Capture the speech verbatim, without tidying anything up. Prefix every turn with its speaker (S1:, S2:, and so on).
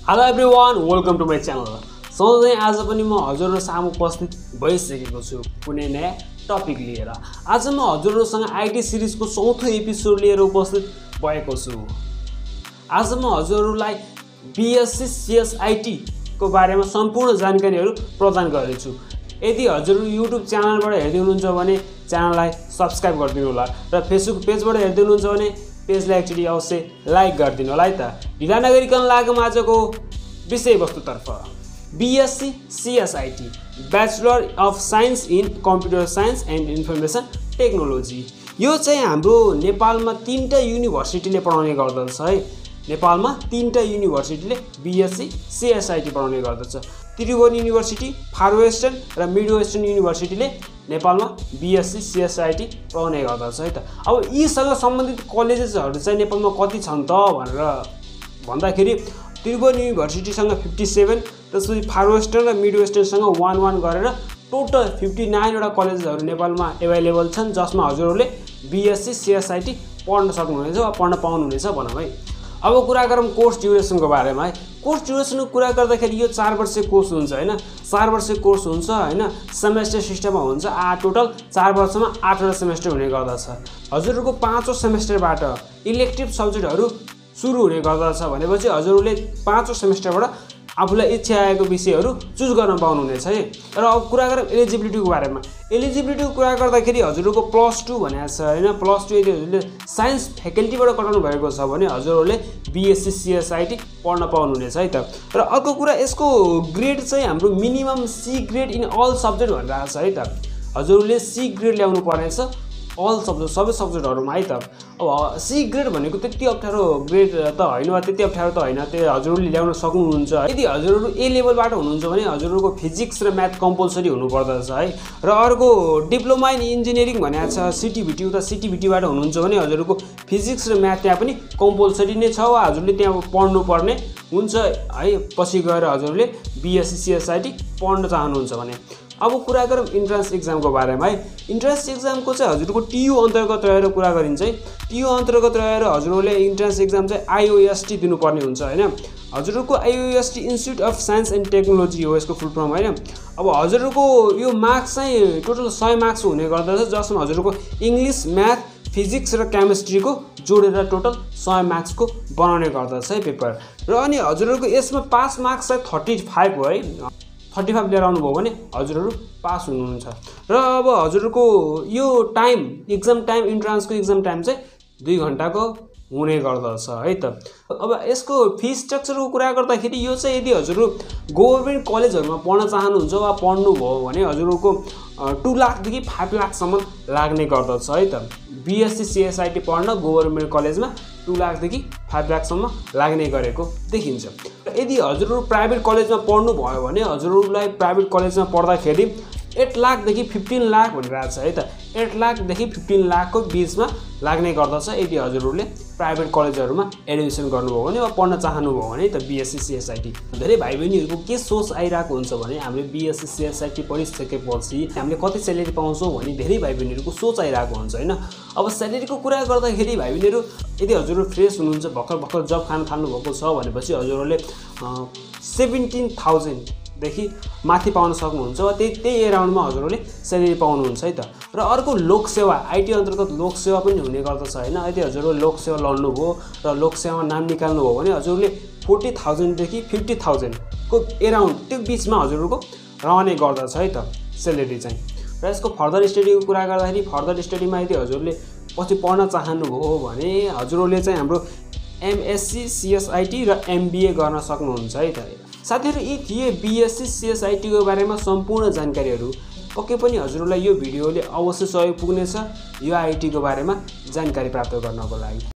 S1: Hello everyone, welcome to my channel. सधैँ आज पनि म हजुरहरु सामु उपस्थित भइसकेको छु कुनै नयाँ टपिक लिएर। आज म हजुरहरुसँग आईटी सिरिजको चौथो एपिसोड लिएर उपस्थित भएको छु। आज म हजुरहरुलाई बीएससी सीएसआईटी को बारेमा सम्पूर्ण जानकारीहरु प्रदान गर्नेछु। यदि हजुरहरु युट्युब च्यानलबाट हेर्दै हुनुहुन्छ भने च्यानललाई सब्स्क्राइब गरिदिनु होला र फेसबुक पेजबाट हेर्दै हुनुहुन्छ भने पेजलाई एकचोटी अवश्य लाइक गरिदिनु होला है त। ढिला नगरिकन लागौं आजको विषयवस्तुतर्फ। BSc CSIT bachelor of science in computer science and information technology. यो चाहिँ हाम्रो नेपालमा तीनटा युनिभर्सिटीले पढाउने गर्दछ है। नेपालमा तीनटा युनिभर्सिटीले बीएससी सीएसआईटी पढाउने गर्दछ। त्रिभुवन युनिभर्सिटी, फार वेस्टर्न र मिड वेस्टर्न युनिभर्सिटीले नेपालमा बीएससी सीएसआईटी पढाउने गर्दछ है त। अब यीसँग सम्बन्धित कलेजेसहरु चाहिँ नेपालमा कति छन् त भनेर भन्दाखेरि त्रिभुवन युनिभर्सिटीसँग सत्ताउन्न, त्यसपछि फार वेस्टर्न र मिड वेस्टर्नसँग एक एक गरेर टोटल उनसत्तर वटा कलेजहरु नेपालमा अवेलेबल छन्, जसमा हजुरहरुले बीएससी सीएसआईटी पढ्न सक्नुहुनेछ वा पढ्न पाउनुहुनेछ भनौं है। अब कुरा गरौँ कोर्स ड्युरेसनको बारेमा है। कोर्स ड्युरेसनको कुरा गर्दाखेरि यो चार वर्षे कोर्स हुन्छ हैन। चार वर्षे कोर्स हुन्छ हैन। सेमेस्टर सिस्टममा हुन्छ। आ टोटल चार वर्षमा आठवटा सेमेस्टर हुने गर्दछ। हजुरहरुको पाँचौं सेमेस्टरबाट इलेक्टिभ सब्जेक्टहरु सुरु हुने गर्दछ भनेपछि हजुरहरुले पाँचौं सेमेस्टरबाट आफुलाई इच्छा आएको विषयहरु चुज गर्न पाउनुहुनेछ है। र अब कुरा गरौँ एलिजिबिलिटीको बारेमा। एलिजिबिलिटीको कुरा गर्दाखेरि हजुरहरुको प्लस टू भनेको छ हैन। प्लस टू यदि हजुरले साइन्स फ्याकल्टीबाट कराउनु भएको छ भने हजुरहरुले बीएससी सीएसआईटी पढ्न पाउनुहुनेछ है त। र अर्को कुरा यसको ग्रेड चाहिँ हाम्रो minimum C grade in all subject भनेर आएको छ है त। हजुरहरुले सी ग्रेड ल्याउनु पर्नेछ अल सब्जेक्ट सबै सब्जेक्टहरुमा है त। अब सी ग्रेड भनेको त्यति अप्ठ्यारो ग्रेड त हैन वा त्यति अप्ठ्यारो त हैन, त्यो हजुरहरुले ल्याउन सक्नुहुन्छ। यदि हजुरहरु ए लेभलबाट हुनुहुन्छ भने हजुरहरुको फिजिक्स र म्याथ कम्पल्सरी हुनुपर्दछ है। र अर्को डिप्लोमा इन इन्जिनियरिङ भनेको छ सीटीभीटी, उता सीटीभीटीबाट हुनुहुन्छ भने हजुरहरुको फिजिक्स र म्याथ त्यहाँ पनि कम्पल्सरी नै छ वा हजुरले त्यहाँ पढ्नु पर्ने हुन्छ है। पछि गएर हजुरले बीएससी सीएसआईटी पढ्न चाहनुहुन्छ भने। अब कुरा गरौँ इन्ट्रान्स एक्जामको बारेमा है। इन्ट्रान्स एक्जामको चाहिँ हजुरको टीयू अन्तर्गत रहेर कुरा गरिन्छ है। टीयू अन्तर्गत रहेर हजुरले इन्ट्रान्स एक्जाम चाहिँ आईओएसटी दिनुपर्ने हुन्छ हैन। हजुरको IOST institute of science and technology हो यसको फुल फर्म हैन। अब हजुरको यो मार्क्स चाहिँ टोटल सय मार्क्स हुने गर्दछ, जसमा हजुरको इंग्लिश, म्याथ, फिजिक्स र केमिस्ट्रीको जोडेर टोटल सय मार्क्सको बनाउने गर्दछ है पेपर। र अनि हजुरको यसमा पास मार्क्स चाहिँ पैँतिस हो है। पैँतिस लिएर आउनुभयो भने हजुरहरु पास हुनुहुन्छ। र अब हजुरको यो टाइम एक्जाम टाइम इन्ट्रान्सको एक्जाम टाइम चाहिँ दुई घण्टाको हुने गर्दछ है त। अब यसको फी स्ट्रक्चरको कुरा गर्दाखेरि यो चाहिँ यदि हजुरहरु गभर्नमेन्ट कलेजहरुमा पढ्न चाहनुहुन्छ वा पढ्नु भयो भने हजुरको दुई लाख देखि पाँच लाख सम्म लाग्ने गर्दछ है त। बीएससी सीएसआईटी पढ्न गभर्नमेन्ट कलेजमा दुई लाख देखि पाँच लाख सम्म लाग्ने गरेको देखिन्छ। यदि हजुरहरु प्राइभेट कलेजमा पढ्नु भयो भने हजुरहरुलाई प्राइभेट कलेजमा पढ्दाखेरि आठ लाख देखि पंद्रह लाख भनेर आछ है त। आठ लाख देखि पंद्रह लाखको बीचमा लाग्ने गर्दछ यदि हजुरहरुले प्राइभेट कलेजहरुमा एडमिसन गर्नुभयो भने वा पढ्न चाहनुभयो भने त बीएससी सीएसआईटी। धेरै भाइ बहिनीहरुको के सोच आइराको हुन्छ भने हामीले बीएससी सीएसआईटी पढिसकेपछि हामीले कति स्यालेरी पाउँछौं भनी धेरै भाइ बहिनीहरुको सोच आइराको हुन्छ हैन। अब स्यालेरीको कुरा गर्दाखेरि भाइ बहिनीहरु यदि हजुरहरु फ्रेश हुनुहुन्छ, भर्खर भर्खर जब खान थाल्नु भएको छ भनेपछि हजुरहरुले सत्र हजार देखि माथि पाउन सक्नुहुन्छ वा त्यही त्यही एराउन्डमा हजुरहरुले स्यालेरी पाउनुहुन्छ है त। र अर्को लोकसेवा आईटी अन्तर्गत लोकसेवा पनि हुने गर्दछ हैन। यदि हजुरहरु लोकसेवा लड्नु भयो र लोकसेवामा नाम निकाल्नु भयो भने हजुरले चालीस हजार देखि पचास हजार को एराउन्ड त्यो बीचमा हजुरहरुको रहने गर्दछ है त स्यालेरी चाहिँ। र यसको फर्दर स्टडीको कुरा गर्दाखेरि फर्दर स्टडीमा यदि हजुरले पछि पढ्न चाहनुभयो भने हजुरहरुले चाहिँ हाम्रो एमएससी सीएसआईटी र एमबीए गर्न सक्नुहुन्छ है त। साथीहरु यी थिए बीएससी सीएसआईटी को बारेमा सम्पूर्ण जानकारीहरु। पक्कै पनि हजुरलाई यो भिडियोले अवश्य सहयोग पुग्नेछ यो आईटी को बारेमा जानकारी प्राप्त गर्नको लागि।